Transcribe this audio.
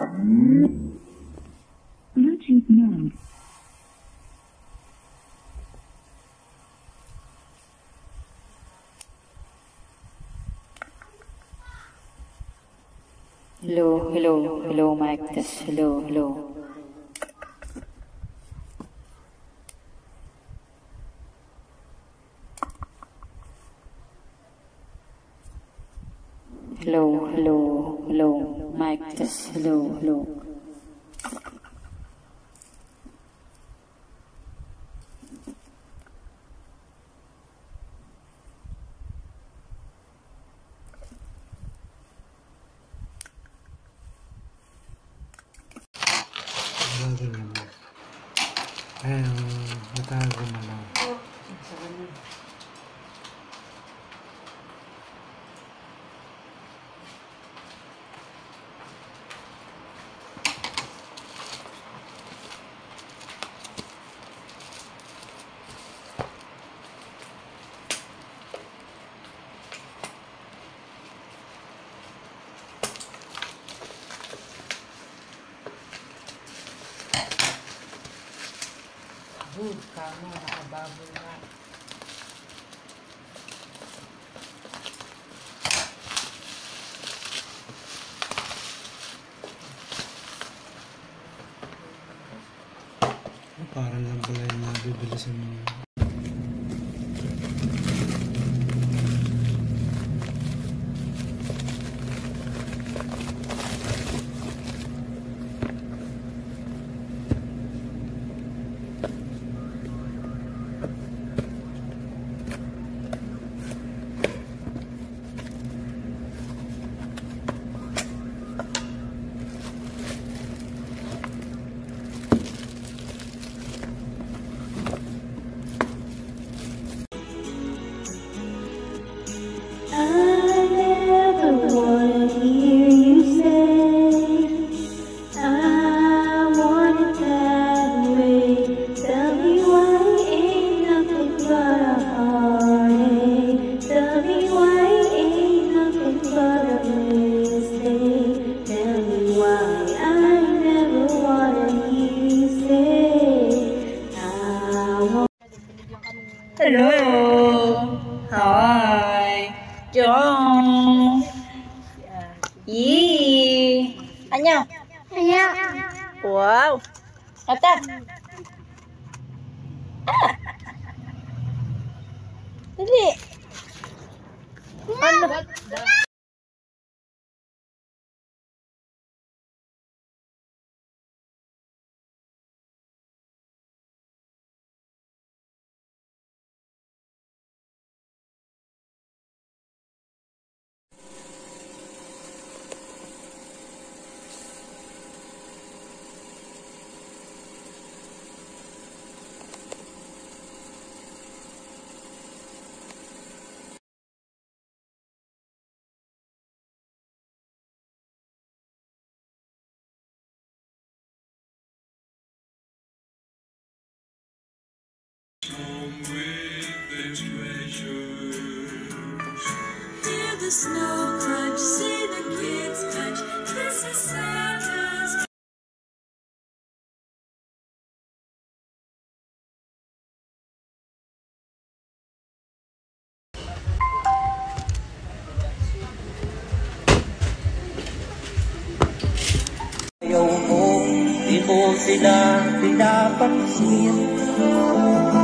Bluetooth mode. Hello, hello, hello, mic test. Hello, hello. Hello, hello, hello, mic test. Hello, hello. Ayan, natago na lang. Kamo, nakababol na. Parang lang pala yung nabibilisan mo. Hello! Hi! Jong! Yee! Anya? Anya. Wow! Ata! Ah! Dali! Ano? Hear the snow crunch, see the kids punch. This is Santa's. Ayaw mo, di mo sila pinapansin.